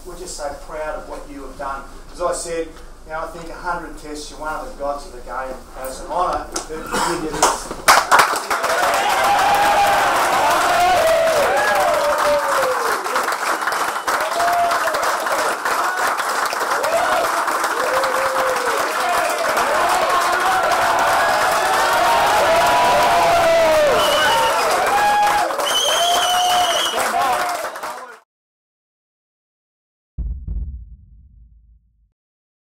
we're just so proud of what you have done. As I said, you know, I think 100 tests, you're one of the gods of the game. It's an honour to give you this.